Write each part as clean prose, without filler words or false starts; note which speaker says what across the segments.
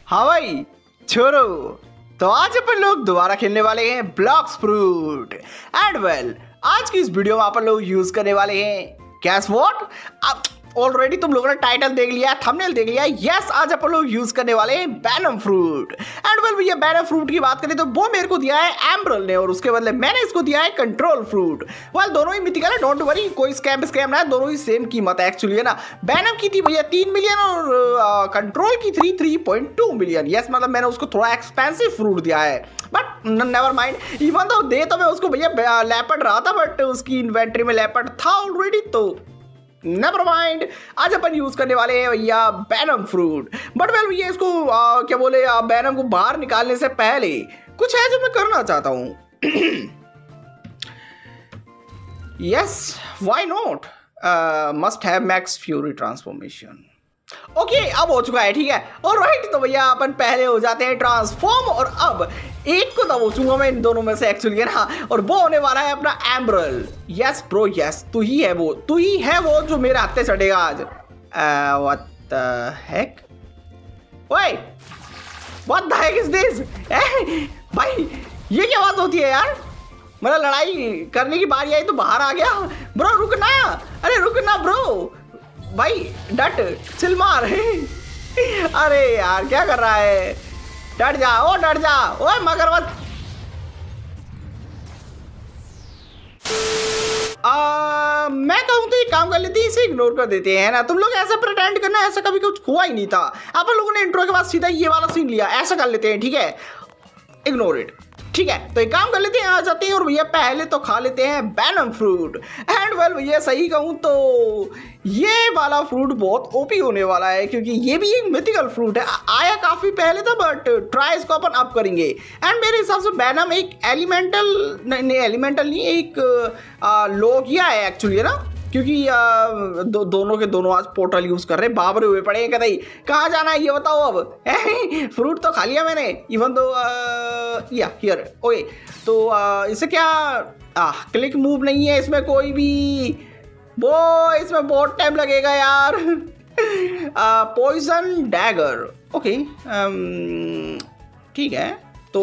Speaker 1: हाँ भाई छोरो, तो आज अपन लोग दोबारा खेलने वाले हैं ब्लॉक्स फ्रूट एंड वेल आज की इस वीडियो में अपन लोग यूज करने वाले हैं गैस व्हाट। अब ऑलरेडी तुम लोगों ने टाइटल देख लिया, थंबनेल देख लिया। यस, आज अपन लोग यूज करने वाले हैं बैनम फ्रूट एंड वेल भैया बैनम फ्रूट की बात करें तो वो मेरे को दिया है एम्ब्रल ने और उसके बदले मैंने इसको दिया है कंट्रोल फ्रूट। वेल दोनों ही मिथिकल है, डोंट वरी, कोई स्कैम ना है, दोनों ही सेम कीमत है एक्चुअली है ना। बैनम की थी भैया 3 मिलियन और कंट्रोल की थी 3.2 मिलियन। यस, मतलब मैंने उसको थोड़ा एक्सपेंसिव फ्रूट दिया है बट नेवर माइंड। इवन तो दे तो मैं उसको भैया लेपर्ड रहा था बट उसकी इन्वेंट्री में लेपर्ड था ऑलरेडी, तो नेवर माइंड। आज अपन यूज करने वाले हैं भैया बैनम फ्रूट। बट वेल भैया इसको क्या बोले, बैनम को बाहर निकालने से पहले कुछ है जो मैं करना चाहता हूं। Yes, why not, must have max fury transformation. Okay, अब हो चुका है, ठीक है। ऑलराइट, तो भैया अपन पहले हो जाते हैं ट्रांसफॉर्म और अब एक को दबोचूंगा मैं इन दोनों में से एक्चुअली है ना, और वो होने वाला है अपना एम्ब्रल। यस ब्रो यस, तू ही है वो जो मेरे हाथ से चढ़ेगा आज। व्हाट द हेक, ओए what the heck is this? भाई ये क्या बात होती है यार, मतलब लड़ाई करने की बारी आई तो बाहर आ गया। ब्रो रुकना, अरे रुकना ब्रो, भाई डट चिल मार। अरे यार क्या कर रहा है, डट जा, ओ डट जा, ओए मगर मत। मैं कहूँ तो ये काम कर लेते हैं, इसे इग्नोर कर देते हैं ना। तुम लोग ऐसा प्रिटेंड करना, ऐसा कभी कुछ हुआ ही नहीं था। आप लोगों ने इंट्रो के बाद सीधा ये वाला सीन लिया, ऐसा कर लेते हैं, ठीक है, इग्नोर इट। ठीक है, तो एक काम कर लेते हैं, आ जाते हैं और भैया पहले तो खा लेते हैं बैनम फ्रूट एंड वेल भैया सही कहूँ तो ये वाला फ्रूट बहुत ओपी होने वाला है क्योंकि ये भी एक मिथिकल फ्रूट है। आया काफ़ी पहले था बट ट्राई इसको अपन अप करेंगे एंड मेरे हिसाब से बैनम एक एलिमेंटल नहीं एक लोगिया है एक्चुअली है ना, क्योंकि दोनों के दोनों आज पोर्टल यूज कर रहे, बाबरे हुए पड़े हैं। कहते कहाँ जाना है ये बताओ अब। फ्रूट तो खा लिया मैंने, इवन दो या हियर ओके। तो इसे क्या क्लिक मूव नहीं है इसमें कोई भी, वो इसमें बहुत टाइम लगेगा यार। पॉइजन डैगर ओके, ठीक है। तो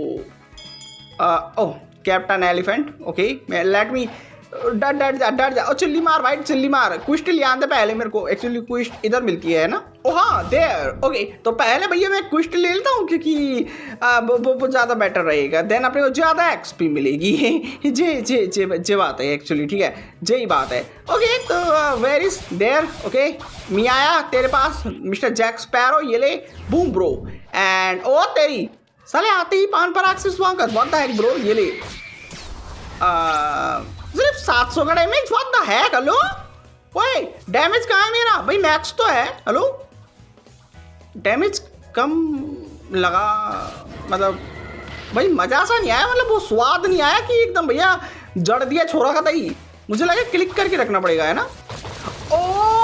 Speaker 1: oh captain elephant okay, let me डर जा और चिल्ली मार भाई, चिल्ली मार। क्विस्ट ले आते पहले मेरे को, एक्चुअली क्विस्ट इधर मिलती है ना। ओ हाँ देयर ओके, तो पहले भैया मैं क्विस्ट ले लेता हूँ क्योंकि वो ज़्यादा बेटर रहेगा, देन अपने को ज़्यादा एक्सपी मिलेगी। जे बात है एक्चुअली, ठीक है, जे ही बात है। ओके, तो वेयर इज देयर ओके, मैं आया तेरे पास मिस्टर जैक स्पैरो, ये ले बूम ब्रो एंड ओ तेरी साले आते ही पान पर एक्सेस स्वागत, व्हाट द हेक ब्रो, ये ले सिर्फ 700 का damage, what the heck. Hello ओए डैमेज कहाँ है मेरा भाई, मैक्स तो है। हेलो डैमेज कम लगा, मतलब भाई मजा सा नहीं आया, मतलब वो स्वाद नहीं आया कि एकदम भैया जड़ दिया छोरा का तई। मुझे लगा क्लिक करके रखना पड़ेगा है ना। ओ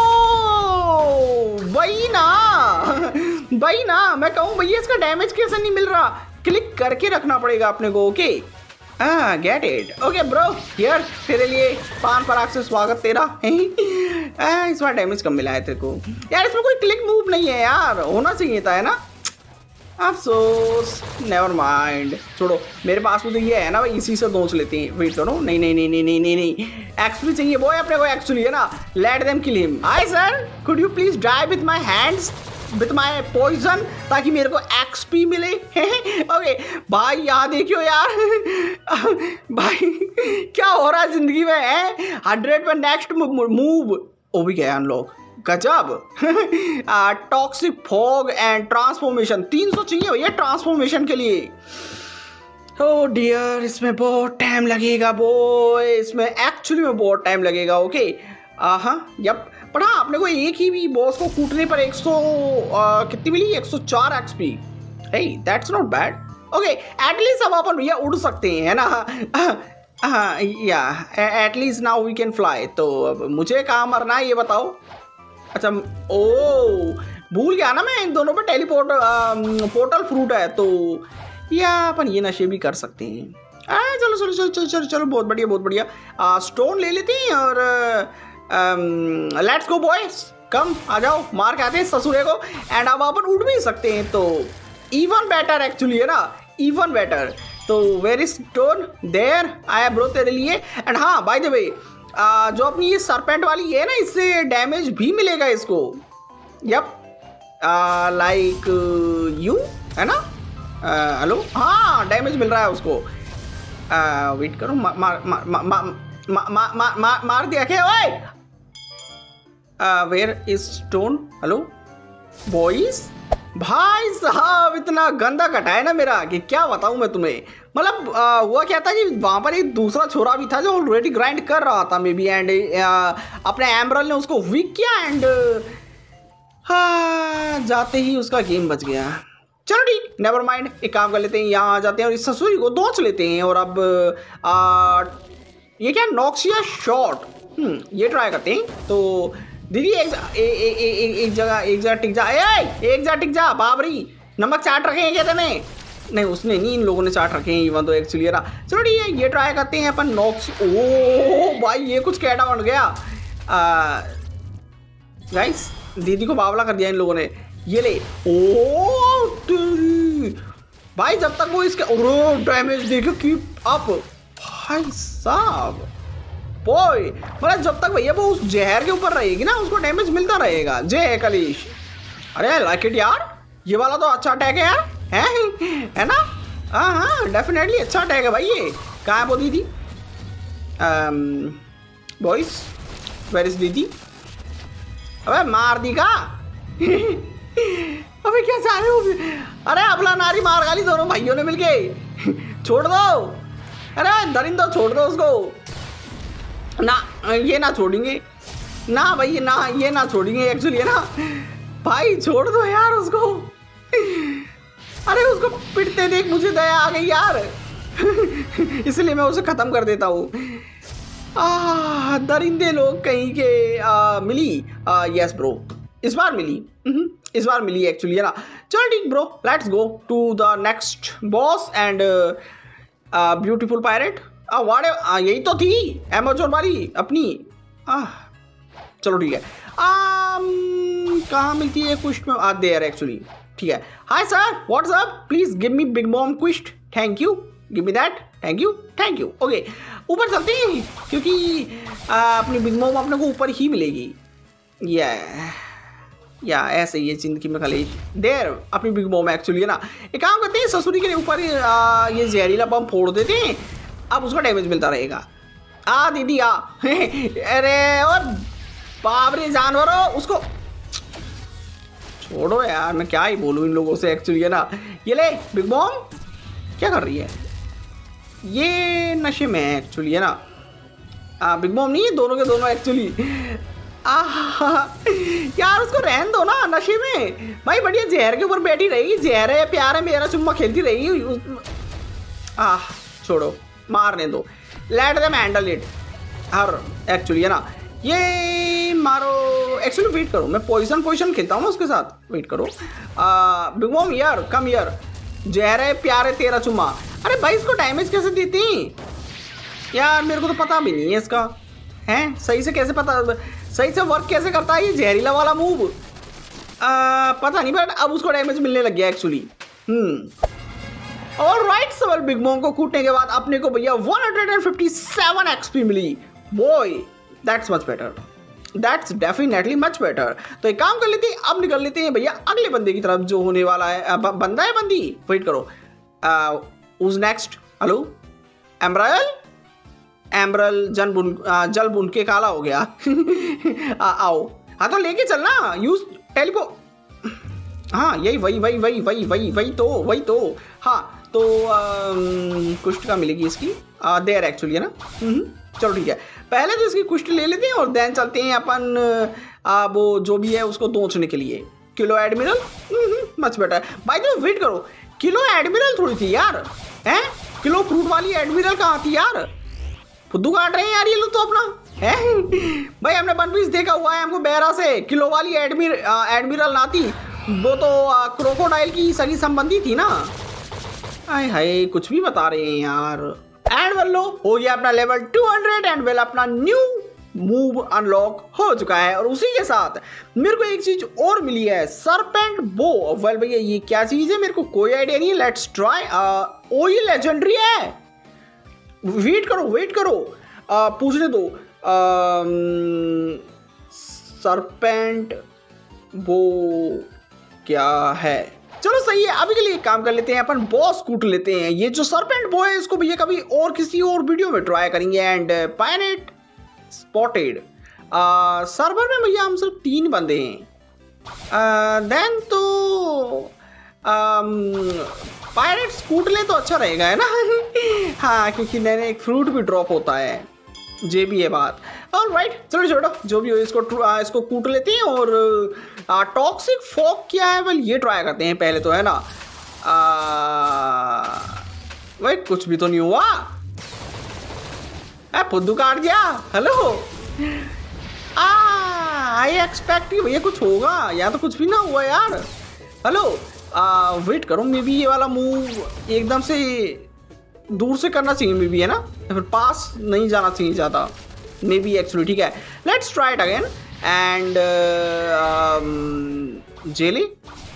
Speaker 1: भाई ना मैं कहूँ भैया इसका डैमेज कैसे नहीं मिल रहा, क्लिक करके रखना पड़ेगा अपने को। Okay get it okay bro, here तेरे लिए पान पराग से स्वागत तेरा। इस बार डैमेज कम मिला है तेरे को यार, इसमें कोई क्लिक मूव नहीं है यार, होना चाहिए था है ना। अफसोस, नेवर माइंड, छोड़ो। मेरे पास में तो ये है ना भाई, इसी से दोच लेते हैं। वेट करो, नहीं एक्चुअली चाहिए वो है अपने को एक्चुअली है ना। Let them kill him. Hi sir, could you please die with my hands with my poison ताकि मेरे को एक्सपी मिले। ओके भाई यहाँ देखियो यार। भाई क्या हो रहा है जिंदगी में है। 100 पर नेक्स्ट मूव ओ भी गया अनलॉक, गजब। टॉक्सिक फॉग एंड ट्रांसफॉर्मेशन 300 चाहिए भैया ट्रांसफॉर्मेशन के लिए। ओ डियर, इसमें बहुत टाइम लगेगा बॉय, इसमें एक्चुअली में बहुत टाइम लगेगा। ओके हाँ यप, पर हाँ अपने को एक ही भी बॉस को कूटने पर 100 कितनी मिली, 104 XP. Hey that's not bad. Okay at least अब अपन भैया उड़ सकते हैं है ना। या at least now we can fly. तो अब मुझे कहाँ मरना है ये बताओ। अच्छा ओ भूल गया ना मैं, इन दोनों पे टेलीपोर्ट पोर्टल फ्रूट है, तो या अपन ये नशे भी कर सकते हैं। चलो बहुत बढ़िया। स्टोन ले लेते हैं और लेट्स गो बॉयज, कम आ जाओ, मार के आते हैं ससुरे को। एंड अब अपन उड़ भी सकते हैं, तो इवन बेटर एक्चुअली है ना, इवन बेटर। तो वेर इज स्टोन देयर आया ब्रो तेरे लिए। एंड हाँ बाय द वे, जो अपनी ये सरपेंट वाली है ना, इससे डैमेज भी मिलेगा इसको। यप, लाइक यू है ना। हेलो, हाँ डैमेज मिल रहा है उसको। वेट करो, मार दिया क्या ओए? Where is stone? Hello boys, भाई साहब इतना गंदा कटा है ना मेरा कि क्या बताऊं मैं तुम्हें। मतलब हुआ क्या था कि वहां पर एक दूसरा छोरा भी था जो ऑलरेडी ग्राइंड कर रहा था मे बी, एंड अपने एमरल ने उसको वीक किया, एंड जाते ही उसका गेम बच गया। चलो ठीक, नेवर माइंड, एक काम कर लेते हैं, यहाँ आ जाते हैं और इस ससुरी को दोच लेते हैं। और अब ये क्या, नॉक्सिया शॉट, ये ट्राई करते हैं। तो दीदी एक जगह टिक जा, एक जगह टिक जा। बाबरी नमक चाट रखे हैं क्या तूने? नहीं उसने नहीं, इन लोगों ने चाट रखे हैं इवन तो एक्चुअली ना। चलो ठीक है, ये ट्राई करते हैं अपन नॉक्स। ओ भाई ये कुछ कैडा बन गया गाइस, दीदी को बावला कर दिया इन लोगों ने। ये ले, ओ भाई जब तक वो इसके डैमेज देखो कीप अप भाई साहब बॉय, मतलब जब तक भैया वो उस जहर के ऊपर रहेगी ना, उसको डैमेज मिलता रहेगा। जय कलिश, अरे लाइक इट यार, ये वाला तो अच्छा अटैक है यार, है ना। हाँ डेफिनेटली अच्छा अटैक है भाई। ये कहाँ है वो दीदी? बॉयज वेयर इज दीदी? अबे मार दी का अबे क्या चाह रहे हो? अरे अबला नारी मार गाली दोनों भाइयों ने मिलके छोड़ दो। अरे दरिंदो छोड़ दो उसको ना, ये ना छोड़ेंगे ना भाई, ना ये ना छोड़ेंगे एक्चुअली है ना भाई, छोड़ दो यार उसको। अरे उसको पिटते देख मुझे दया आ गई यार इसलिए मैं उसे खत्म कर देता हूँ। दरिंदे लोग कहीं के मिली। यस ब्रो, इस बार मिली, इस बार मिली एक्चुअली है ना। चलो ठीक bro, let's go to the next boss and beautiful pirate. वाड़े यही तो थी अमेज़न वाली अपनी। चलो ठीक है, कहाँ मिलती है क्विस्ट में? देयर एक्चुअली, ठीक है। Hi sir, what's up, please give me Big Mom quest, thank you, give me that, thank you thank you. Okay ऊपर चलते हैं क्योंकि अपनी बिग मॉम अपने को ऊपर ही मिलेगी। या ऐसे ही है जिंदगी में खाली देर अपनी बिग मॉम एक्चुअली है ना। एक काम करते हैं, ससुरी के ऊपर ये जहरीला बम फोड़ देते हैं, अब उसका डैमेज मिलता रहेगा। दीदी अरे और बाबरे जानवरों, उसको छोड़ो यार, मैं क्या ही बोलूँ इन लोगों से एक्चुअली है ना। ये ले बिग मॉम, क्या कर रही है? ये नशे में है एक्चुअली है ना। बिग मॉम नहीं है, दोनों के दोनों एक्चुअली। यार उसको रहन दो ना, नशे में भाई बढ़िया जहर के ऊपर बैठी रहेगी, जहर है प्यार है मेरा चुम्मा खेलती रहेगी। छोड़ो, मारने दो, लेट देम हैंडल इट हर एक्चुअली है ना। ये मारो एक्चुअली, वेट करो, मैं पोजीशन खेलता हूँ उसके साथ, वेट करो। बिग मॉम यार कम यार, जहर है प्यार है तेरा चुम्मा। अरे भाई इसको डैमेज कैसे देती यार, मेरे को तो पता भी नहीं है इसका, है सही से कैसे पता, सही से वर्क कैसे करता है ये जहरीला वाला मूव, पता नहीं, बट अब उसको डैमेज मिलने लग गया एक्चुअली। ऑलराइट सवाल, बिग मॉम को कूटने के बाद अपने को भैया 157 एक्सपी मिली। Boy that's much better, that's definitely much better. तो एक काम कर लेते हैं, अब निकल लेते हैं भैया अगले बंदे की तरफ जो होने वाला है। बंदा है बंदी, वेट करो, उस नेक्स्ट। हेलो एमरायल, एमरल जल बुन के काला हो गया आओ, हाँ तो लेके चलना, यूज टेलीपो, हाँ यही वही तो हाँ। तो कुश्त का मिलेगी इसकी देर एक्चुअली है ना। चलो ठीक है, पहले तो इसकी कुश्त ले लेते हैं और देन चलते हैं अपन वो जो भी है उसको दोचने के लिए। किलो एडमिरल मच बेटर। भाई तो वेट करो, किलो एडमिरल थोड़ी थी यार, हैं किलो फ्रूट वाली एडमिरल कहाँ थी यार? फुद्दू काट रहे हैं यार ये लोग तो अपना, है भाई हमने वन पीस देखा हुआ है, हमको बेरा से किलो वाली एडमिरल ना थी, वो तो क्रोकोडाइल की सगी संबंधी थी ना। हाय हाय कुछ भी बता रहे हैं यार। एंड वेल लो हो गया अपना लेवल 200 एंड वेल अपना न्यू मूव अनलॉक हो चुका है। और उसी के साथ मेरे को एक चीज और मिली है, सरपेंट बो। वेल भैया ये क्या चीज है मेरे को कोई आइडिया नहीं है। Let's try. ओ ये लेजेंडरी है। वेट करो पूछने दो। सरपेंट बो क्या है? चलो सही है, अभी के लिए काम कर लेते हैं, अपन बॉस कूट लेते हैं। ये जो सरपेंट बो है इसको भैया कभी और किसी और वीडियो में ट्राई करेंगे। And pirate spotted. सर्वर में भैया हम सब 3 बंदे हैं। देन तो पायरेट्स कूट ले तो अच्छा रहेगा, है ना? हाँ, क्योंकि मैंने एक फ्रूट भी ड्रॉप होता है, ये भी है बात। ऑलराइट, चलो छोड़ो, जो भी हो इसको कूट लेते हैं। और टॉक्सिक फॉग क्या है? वेल ये ट्राई करते हैं पहले तो, है ना? भाई कुछ भी तो नहीं हुआ। फुद्दू काट दिया। हेलो। आई एक्सपेक्ट भैया कुछ होगा, या तो कुछ भी ना हुआ यार। हेलो। वेट करो, मे बी ये वाला मूव एकदम से दूर से करना चाहिए, मे बी, है ना? या फिर पास नहीं जाना चाहिए ज़्यादा, मे बी एक्चुअली। ठीक है, let's try it again. And jelly.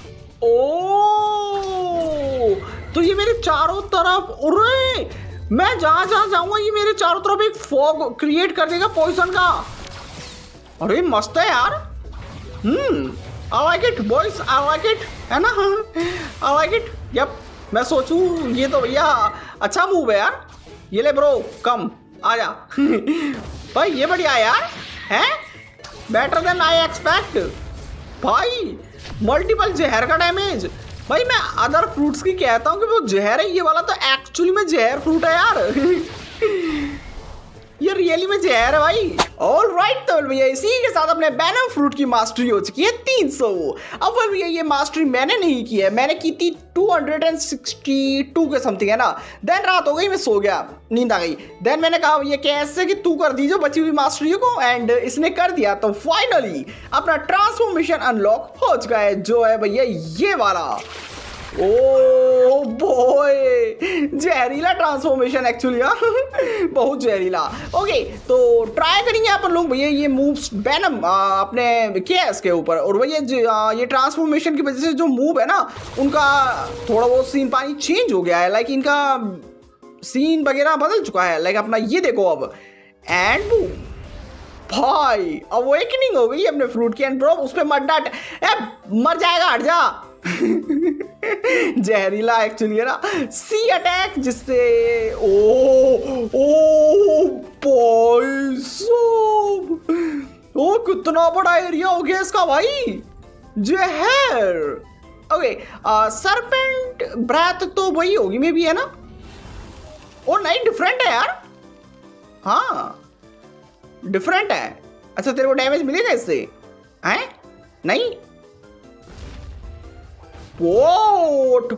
Speaker 1: ओ तो ये मेरे चारों तरफ, अरे मैं जहाँ जाऊंगा ये मेरे चारों तरफ एक फॉग क्रिएट कर देगा पॉइजन का। अरे मस्त है यार। I like it boys, I like it, है ना? आई लाइक इट। यप, मैं सोचूं ये तो भैया अच्छा मूव है यार। ये ले ब्रो, कम आ जा। भाई ये बढ़िया है यार, है बेटर देन आई एक्सपेक्ट। भाई मल्टीपल जहर का डैमेज। भाई मैं अदर फ्रूट्स की कहता हूँ कि वो जहर है, ये वाला तो एक्चुअली में जहर फ्रूट है यार। ये रियली में जहर है भाई। ऑलराइट, तो भैया इसी के साथ अपने वेनम फ्रूट की मास्टरी हो चुकी है 300। अब भैया ये मास्टरी मैंने नहीं की है, मैंने की थी 262 के समथिंग, है ना? देन रात हो गई, मैं सो गया, नींद आ गई। देन मैंने कहा ये कैसे कि तू कर दीजिए बची हुई मास्टरी को। एंड इसने कर दिया, तो फाइनली अपना ट्रांसफॉर्मेशन अनलॉक हो चुका है, जो है भैया ये वाला। ओ बॉय, जहरीला ट्रांसफॉर्मेशन एक्चुअली, बहुत जहरीला। ओके, तो ट्राई करेंगे अपन लोग भैया ये मूव्स वेनम अपने केएस के ऊपर। और भैया ये ट्रांसफॉर्मेशन की वजह से जो मूव है ना, उनका थोड़ा बहुत सीन पानी चेंज हो गया है। लाइक इनका सीन वगैरह बदल चुका है। लाइक अपना ये देखो अब, एंड बूम भाई अवेकनिंग हो गई अपने फ्रूट की। एंड ब्रो उस पर मत डांट, मर जाएगा, हट जा। जहरीला एक्चुअली, है ना? सी अटैक, जिससे ओ भाई साहब, ओ कितना बड़ा एरिया हो गया इसका भाई, जहर। ओके, सरपेंट ब्रेथ तो वही होगी मे बी, है ना? ओ नहीं, डिफरेंट है यार। हाँ डिफरेंट है। अच्छा तेरे को डैमेज मिलेगा इससे, हैं? नहीं, वोट।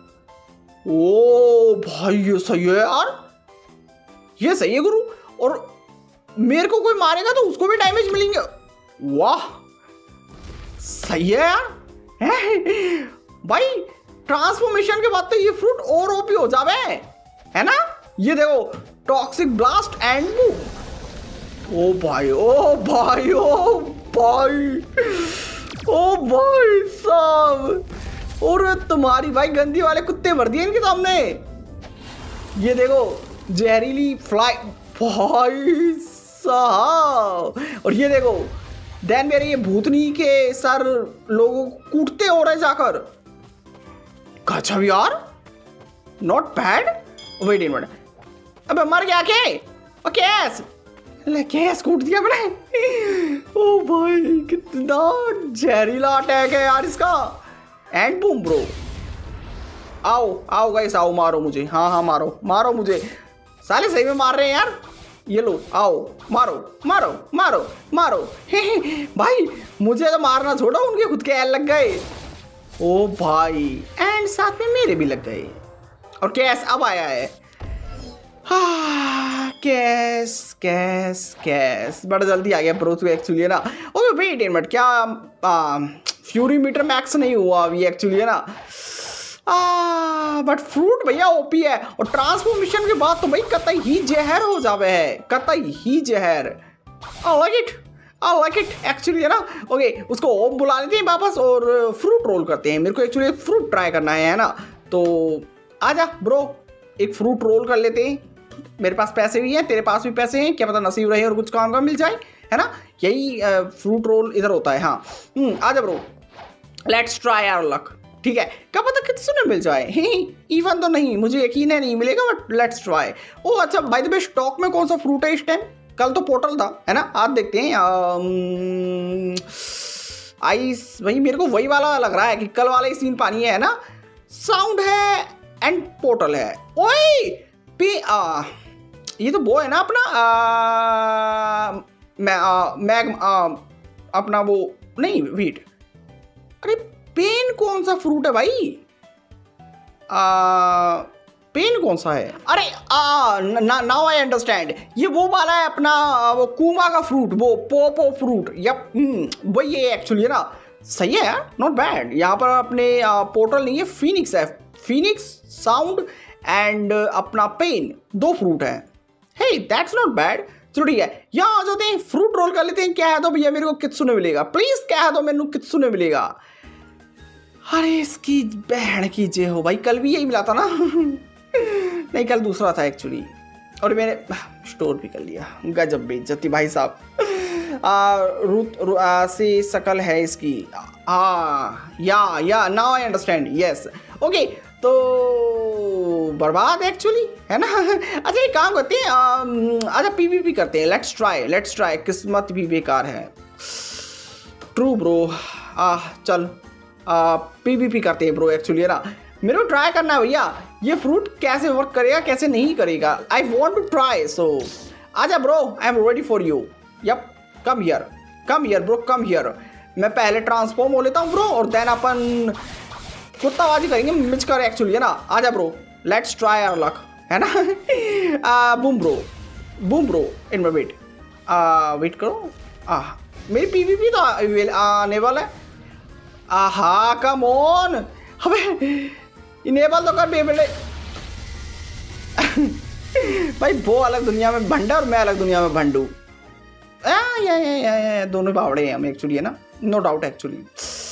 Speaker 1: ओ भाई ये सही है यार, ये सही है गुरु। और मेरे को कोई मारेगा तो उसको भी डैमेज मिलेंगे। वाह सही है यार। भाई ट्रांसफॉर्मेशन के बाद तो ये फ्रूट और ओपी हो जावे, है ना? ये देखो, टॉक्सिक ब्लास्ट एंड मूव। ओ भाई, ओ भाई, ओ भाई, ओ भाई साहब। और तुम्हारी भाई गंदी वाले कुत्ते मर दिए इनके सामने। ये देखो जहरीली फ्लाई भाई साहब। और ये देखो देन मेरे ये भूतनी के सर लोगों को कूटते हो रहे जाकर। गजब यार, not bad. Wait in minute, अबे मर गया के? कैस ले, कैस कूट दिया मैंने। ओ भाई कितना जहरीला अटैक है यार इसका। एंड बूम ब्रो, आओ आओ गाइस, आओ मारो मुझे। हाँ हाँ मारो मारो मुझे, साले सही में मार रहे हैं यार। ये लो आओ, मारो मारो मारो मारो। भाई मुझे तो मारना छोड़ो, उनके खुद के एल लग गए। ओ भाई, एंड साथ में मेरे भी लग गए। और कैस अब आया है। कैस कैस कैस बड़ा जल्दी आ गया ब्रो तू एक्चुअली, है ना? ओके वेट इन मिनट, क्या फ्यूरी मीटर मैक्स नहीं हुआ अभी एक्चुअली, है ना? बट फ्रूट भैया ओपी है। और ट्रांसफॉर्मेशन के बाद तो भाई कतई ही जहर हो जावे है, कतई ही जहर। I like it, I like it actually, है ना। ओके, उसको ओम बुला लेते हैं वापस और फ्रूट रोल करते हैं। मेरे को एक्चुअली एक फ्रूट ट्राई करना है ना। तो आजा ब्रो, एक फ्रूट रोल कर लेते हैं। मेरे पास पैसे भी हैं, तेरे पास भी पैसे हैं, क्या पता नसीब रहे और कुछ काम का मिल जाए, है ना। यही फ्रूट रोल इधर होता है। हाँ आजा bro, let's try our luck. ठीक है, क्या पता किसी ने मिल जाए। इवन तो नहीं, मुझे यकीन है नहीं मिलेगा, बट लेट्स ट्राई। ओ अच्छा, बाय द वे स्टॉक में कौन सा फ्रूट है इस टाइम? कल तो पोर्टल था, है ना। आज देखते हैं। आइस, वही मेरे को वही वाला लग रहा है कि कल वाला ही सीन पानी है ना। साउंड है एंड पोर्टल है। ओए ये तो वो है ना अपना मैग अपना वो नहीं वीट। अरे पेन कौन सा फ्रूट है भाई? पेन कौन सा है? अरे नाउ आई अंडरस्टैंड, ये वो वाला है अपना वो कुमा का फ्रूट, वो पोपो फ्रूट। यप वही है एक्चुअली, है ना। सही है यार, नॉट बैड। यहाँ पर अपने पोर्टल नहीं है, फिनिक्स है। फिनिक्स, साउंड एंड अपना पेन, 2 फ्रूट है। Hey that's not bad. चलो ठीक है, यहाँ आ जाते हैं, फ्रूट रोल कर लेते हैं। क्या है तो भैया मेरे को कित्सुने मिलेगा, प्लीज क्या है तो मेरे को कित्सुने मिलेगा। अरे इसकी बहन की जय हो भाई, कल भी यही मिला था ना। नहीं कल दूसरा था एक्चुअली, और मैंने स्टोर भी कर लिया। गजब बेइज्जती भाई साहब। रूट से शकल है इसकी। Yeah now I understand, yes okay. तो बर्बाद एक्चुअली, है ना। अच्छा एक काम करते हैं, अच्छा पीवीपी करते हैं। Let's try. किस्मत भी बेकार है। True bro. चल पीवीपी करते हैं ब्रो एक्चुअली, है ना। मेरे को ट्राई करना है भैया, ये फ्रूट कैसे वर्क करेगा कैसे नहीं करेगा। I want to try. So आजा bro, I am ready for you. Yup, come here bro, come here. मैं पहले ट्रांसफॉर्म हो लेता हूँ ब्रो, और देन अपन कुत्ताबाजी करेंगे मिच कर एक्चुअली, है ना। आजा bro, let's try our luck, है ना। Boom bro in my wait करो। मेरी पीवीपी तो आने वाला है। आहा कम ऑन, अबे इनेबल तो कर बेटे। भाई वो अलग दुनिया में भंडा और मैं अलग दुनिया में भंडू। या दोनों बावड़े हैं हम एक्चुअली, है ना। No doubt actually.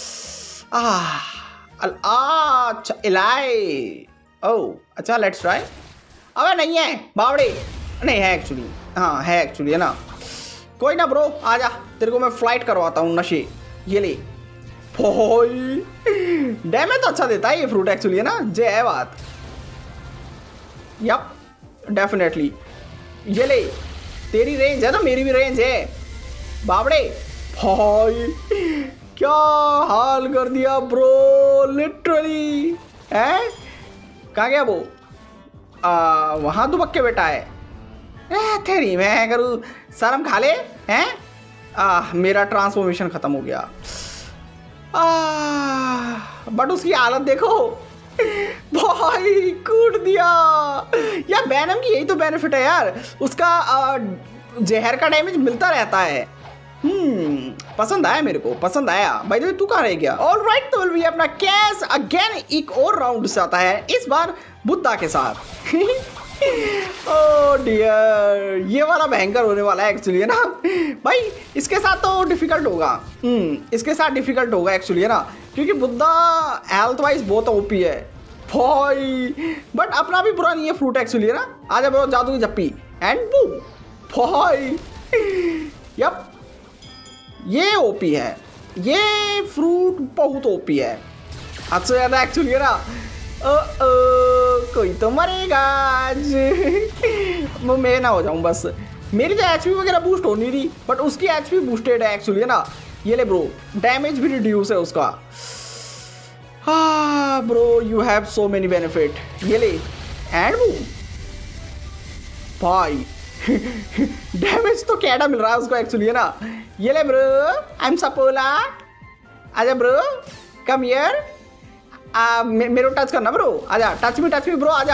Speaker 1: अच्छा इलाई, ओह अच्छा लेट्स ट्राई। अबे नहीं है बावड़े, नहीं है एक्चुअली। हाँ है एक्चुअली, है ना। कोई ना ब्रो, आजा तेरे को मैं फ्लाइट करवाता हूँ नशे। ये ले डैमेज तो अच्छा देता है ये फ्रूट एक्चुअली, है ना। जे है बात। Yup definitely. ये ले, तेरी रेंज है तो मेरी भी रेंज है बावड़े। भाई क्या हाल कर दिया ब्रो, लिटरली। है कहाँ गया वो? वहाँ दुबक्के बैठा है। तेरी मैं करूँ, शर्म खा ले। हैं मेरा ट्रांसफॉर्मेशन खत्म हो गया। बट उसकी हालत देखो भाई, कूट दिया यार। बैनम की यही तो बेनिफिट है यार, उसका जहर का डैमेज मिलता रहता है। पसंद आया, मेरे को पसंद आया। भाई तू कहाँ रह गया? ऑल राइट, तो भी अपना कैश अगेन एक और राउंड से आता है, इस बार बुद्धा के साथ। ओह डियर, ये वाला भयंकर होने वाला है एक्चुअली, है ना। भाई इसके साथ तो डिफिकल्ट होगा। इसके साथ डिफिकल्ट होगा एक्चुअली, है ना, क्योंकि बुद्धा हेल्थ वाइज बहुत ओपी है भाई। बट अपना भी बुरा नहीं है फ्रूट एक्चुअली, है ना। आजा ब्रो, जादू की जप्पी एंड बूम भाई। यप ये ओपी है, ये फ्रूट बहुत ओपी है। अच्छा ज्यादा एक्चुअली, है ना। कोई तो मरेगा आज। मैं ना हो जाऊं बस। मेरी तो एचपी वगैरह बूस्ट हो नहीं रही, बट उसकी एचपी बूस्टेड है एक्चुअली, है ना। ये ले ब्रो, डैमेज भी रिड्यूस है उसका। Bro you have so many benefit. ये ले एंड बूम भाई। डैमेज तो कैडा मिल रहा है उसको एक्चुअली, है ना। ये ले ब्रो, आई एम सपोला। आजा ब्रो, कम हियर। मेरे को टच करना ब्रो, आजा। टच मी ब्रो, आजा।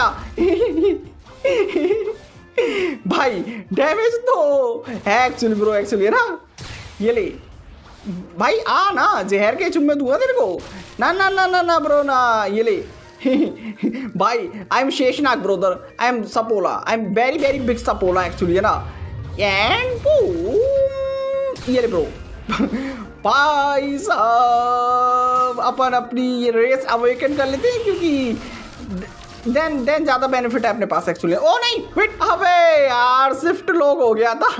Speaker 1: भाई डैमेज तो है एक्चुअली ब्रो एक्चुअली, है ना। ये ले भाई, आ ना जहर के चुम्मे दूंगा तेरे को। ना ना ना ना ना ब्रो ना। ये ले भाई, I am Sheshnag brother, I am सपोला, I am very very big सपोला एक्चुअली, है ना। एंड बूम ये ले ब्रो भाई साहब अपन अपनी ये रेस अवेकन कर लेते हैं क्योंकि देन ज़्यादा बेनिफिट है अपने पास एक्चुअली। ओ नहीं वेट, अबे यार शिफ्ट लॉक हो गया था।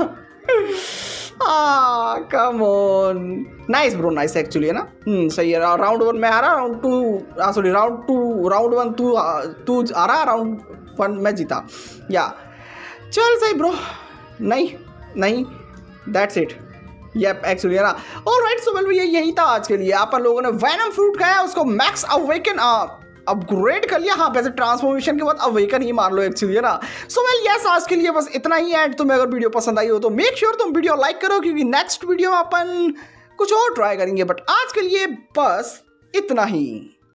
Speaker 1: Come on, nice bro nice actually है ना। सही है। राउंड 1 में आ रहा, राउंड 2 सॉरी राउंड 1 तू आ रहा, राउंड 1 मैं जीता या चल सही ब्रो। नहीं दैट्स इट यप एक्चुअली है ना। ऑलराइट सो वेल भैया यही था आज के लिए। अपन लोगों ने वेनम फ्रूट खाया, उसको मैक्स अवेकन अपग्रेड कर लिया। हाँ वैसे ट्रांसफॉर्मेशन के बाद अवेकन ही मार लो एक्चुअली है ना। सो वेल यस आज के लिए बस इतना ही है। तुम्हें अगर वीडियो पसंद आई हो तो मेक श्योर तुम वीडियो लाइक करो क्योंकि नेक्स्ट वीडियो में अपन कुछ और ट्राई करेंगे। बट आज के लिए बस इतना ही।